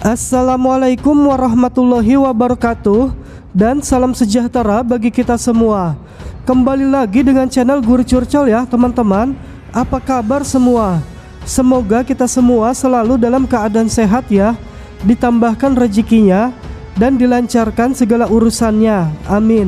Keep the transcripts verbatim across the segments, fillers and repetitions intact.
Assalamualaikum warahmatullahi wabarakatuh, dan salam sejahtera bagi kita semua. Kembali lagi dengan channel Guru Curcol ya teman-teman. Apa kabar semua? Semoga kita semua selalu dalam keadaan sehat ya, ditambahkan rezekinya dan dilancarkan segala urusannya, amin.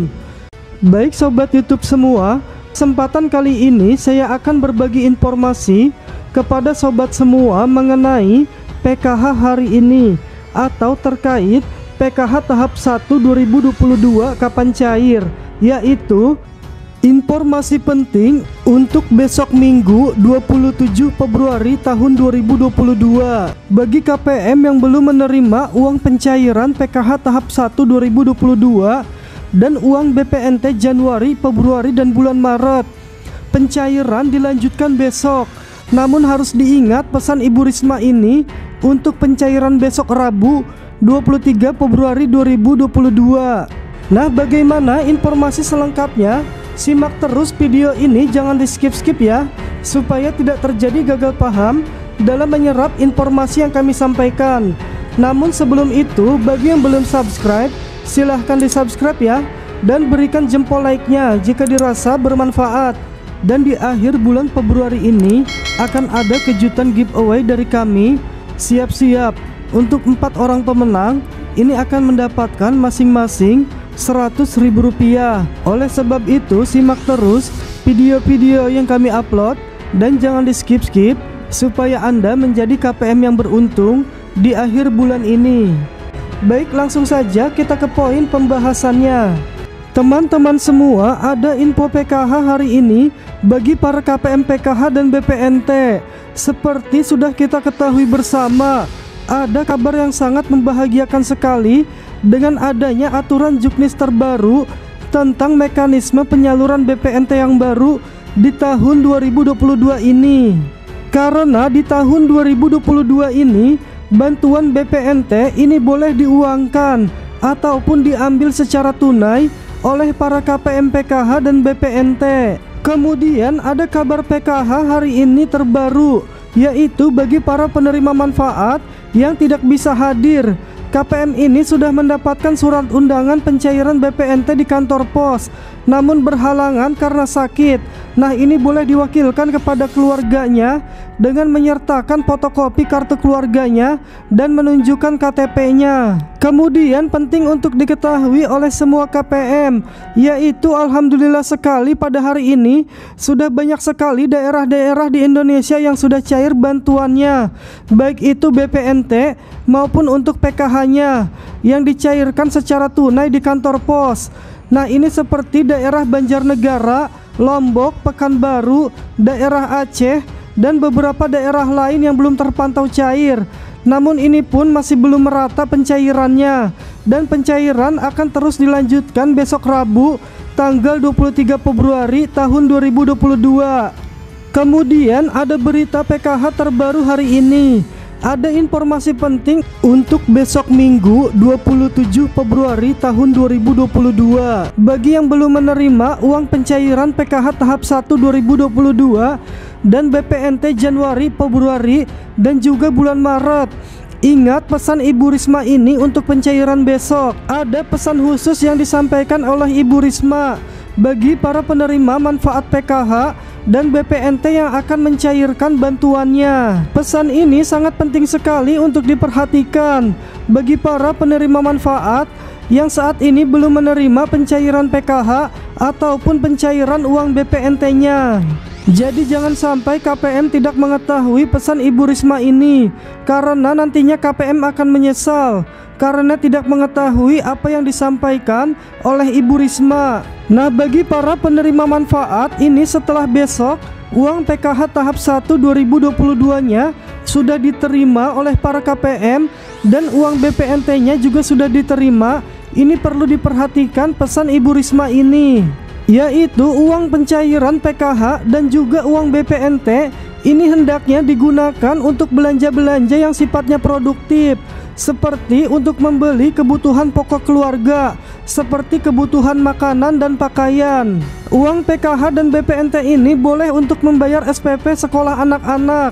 Baik sobat YouTube semua, kesempatan kali ini saya akan berbagi informasi kepada sobat semua mengenai P K H hari ini atau terkait P K H tahap satu dua ribu dua puluh dua kapan cair, yaitu informasi penting untuk besok Minggu dua puluh tujuh Februari tahun dua ribu dua puluh dua. Bagi K P M yang belum menerima uang pencairan P K H tahap satu dua ribu dua puluh dua dan uang B P N T Januari, Februari, dan bulan Maret, pencairan dilanjutkan besok. Namun harus diingat pesan Ibu Risma ini untuk pencairan besok Rabu dua puluh tiga Februari dua ribu dua puluh dua. Nah, bagaimana informasi selengkapnya? Simak terus video ini, jangan di skip-skip ya, supaya tidak terjadi gagal paham dalam menyerap informasi yang kami sampaikan. Namun sebelum itu, bagi yang belum subscribe, silahkan di subscribe ya, dan berikan jempol like-nya jika dirasa bermanfaat. Dan di akhir bulan Februari ini akan ada kejutan giveaway dari kami. Siap-siap untuk empat orang pemenang ini akan mendapatkan masing-masing seratus ribu rupiah. Oleh sebab itu simak terus video-video yang kami upload dan jangan di skip-skip supaya Anda menjadi K P M yang beruntung di akhir bulan ini. Baik, langsung saja kita ke poin pembahasannya. Teman-teman semua, ada info P K H hari ini bagi para K P M P K H dan B P N T. Seperti sudah kita ketahui bersama, ada kabar yang sangat membahagiakan sekali dengan adanya aturan juknis terbaru tentang mekanisme penyaluran B P N T yang baru di tahun dua ribu dua puluh dua ini. Karena di tahun dua ribu dua puluh dua ini, bantuan B P N T ini boleh diuangkan ataupun diambil secara tunai oleh para K P M P K H dan B P N T. Kemudian ada kabar P K H hari ini terbaru, yaitu bagi para penerima manfaat yang tidak bisa hadir. K P M ini sudah mendapatkan surat undangan pencairan B P N T di kantor pos, namun berhalangan karena sakit. Nah, ini boleh diwakilkan kepada keluarganya dengan menyertakan fotokopi kartu keluarganya dan menunjukkan K T P-nya. Kemudian penting untuk diketahui oleh semua K P M, yaitu alhamdulillah sekali pada hari ini sudah banyak sekali daerah-daerah di Indonesia yang sudah cair bantuannya, baik itu B P N T maupun untuk P K H-nya yang dicairkan secara tunai di kantor pos. Nah, ini seperti daerah Banjarnegara, Lombok, Pekanbaru, daerah Aceh, dan beberapa daerah lain yang belum terpantau cair. Namun ini pun masih belum merata pencairannya, dan pencairan akan terus dilanjutkan besok Rabu tanggal dua puluh tiga Februari tahun dua ribu dua puluh dua. Kemudian ada berita P K H terbaru hari ini. Ada informasi penting untuk besok Minggu dua puluh tujuh Februari tahun dua ribu dua puluh dua. Bagi yang belum menerima uang pencairan P K H tahap satu dua ribu dua puluh dua dan B P N T Januari, Februari, dan juga bulan Maret, ingat pesan Ibu Risma ini untuk pencairan besok. Ada pesan khusus yang disampaikan oleh Ibu Risma bagi para penerima manfaat P K H dan B P N T yang akan mencairkan bantuannya. Pesan ini sangat penting sekali untuk diperhatikan bagi para penerima manfaat yang saat ini belum menerima pencairan P K H ataupun pencairan uang B P N T-nya. Jadi jangan sampai K P M tidak mengetahui pesan Ibu Risma ini, karena nantinya K P M akan menyesal karena tidak mengetahui apa yang disampaikan oleh Ibu Risma. Nah, bagi para penerima manfaat ini setelah besok uang P K H tahap satu dua ribu dua puluh dua nya sudah diterima oleh para K P M dan uang B P N T-nya juga sudah diterima. Ini perlu diperhatikan pesan Ibu Risma ini, yaitu uang pencairan P K H dan juga uang B P N T ini hendaknya digunakan untuk belanja-belanja yang sifatnya produktif, seperti untuk membeli kebutuhan pokok keluarga, seperti kebutuhan makanan dan pakaian. Uang P K H dan B P N T ini boleh untuk membayar S P P sekolah anak-anak,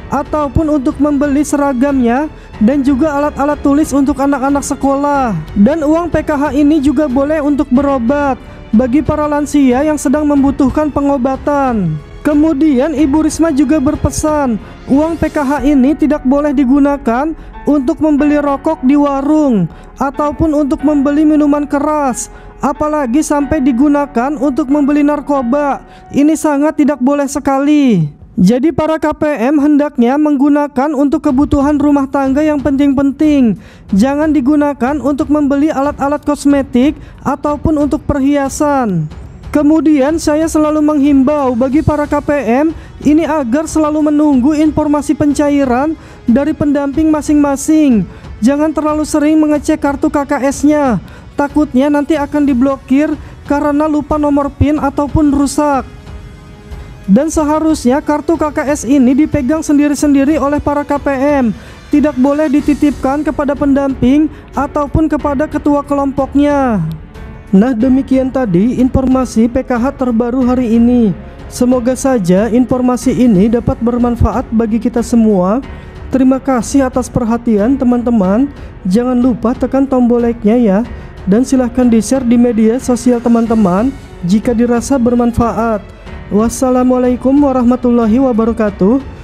ataupun untuk membeli seragamnya dan juga alat-alat tulis untuk anak-anak sekolah. Dan uang P K H ini juga boleh untuk berobat bagi para lansia yang sedang membutuhkan pengobatan. Kemudian Ibu Risma juga berpesan, uang P K H ini tidak boleh digunakan untuk membeli rokok di warung ataupun untuk membeli minuman keras, apalagi sampai digunakan untuk membeli narkoba. Ini sangat tidak boleh sekali. Jadi para K P M hendaknya menggunakan untuk kebutuhan rumah tangga yang penting-penting. Jangan digunakan untuk membeli alat-alat kosmetik ataupun untuk perhiasan. Kemudian saya selalu menghimbau bagi para K P M ini agar selalu menunggu informasi pencairan dari pendamping masing-masing. Jangan terlalu sering mengecek kartu K K S-nya. Takutnya nanti akan diblokir karena lupa nomor PIN ataupun rusak. Dan seharusnya kartu K K S ini dipegang sendiri-sendiri oleh para K P M. Tidak boleh dititipkan kepada pendamping ataupun kepada ketua kelompoknya. Nah, demikian tadi informasi P K H terbaru hari ini. Semoga saja informasi ini dapat bermanfaat bagi kita semua. Terima kasih atas perhatian teman-teman. Jangan lupa tekan tombol like-nya ya. Dan silahkan di-share di media sosial teman-teman jika dirasa bermanfaat. Wassalamualaikum warahmatullahi wabarakatuh.